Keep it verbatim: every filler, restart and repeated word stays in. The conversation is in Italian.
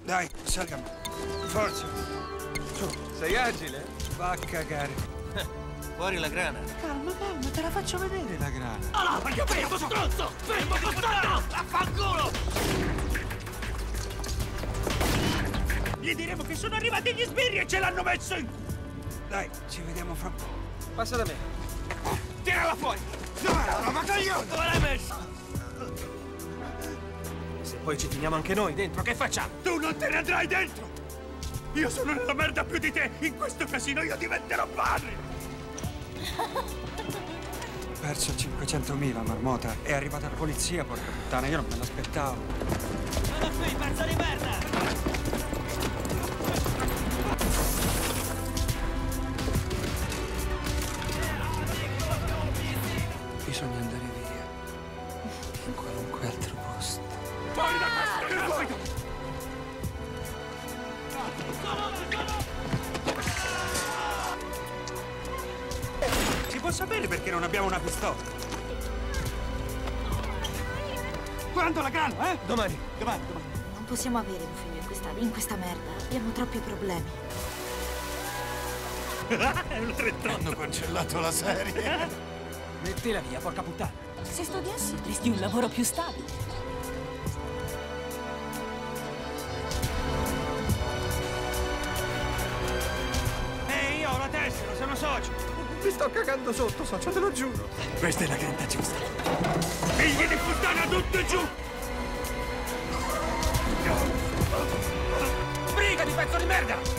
Dai, saliamo. Forza. Su. Sei agile? Va a cagare. Fuori la grana. Calma, calma, te la faccio vedere la grana. Ah, ma che fermo, stronzo! Fermo, bastardo! Affanculo! Gli diremo che sono arrivati gli sbirri e ce l'hanno messo in... Dai, ci vediamo fra un po'. Passa da me. Tirala fuori! No, no, ma coglione! Dove l'hai messo? Se poi ci finiamo anche noi dentro, che facciamo? Tu non te ne andrai dentro! Io sono nella merda più di te! In questo casino io diventerò padre! Ho perso cinquecentomila, marmota. È arrivata la polizia, porca puttana, io non me l'aspettavo. Sono qui, pezzo di merda! Bisogna andare via. In qualunque altro posto. Fuori da questo! Subito! Si può sapere perché non abbiamo una pistola? Quando la grana, eh? Domani. Domani, domani. Non possiamo avere un figlio in questa, in questa merda. Abbiamo troppi problemi. È un trentotto! Hanno cancellato la serie. Mettila via, porca puttana. Se studiassi avresti un lavoro più stabile. Ehi, io ho la tessera, sono socio! Mi sto cagando sotto, socio, te lo giuro. Questa è la granda giusta! Figli di puttana, tutto giù! Sbriga di pezzo di merda!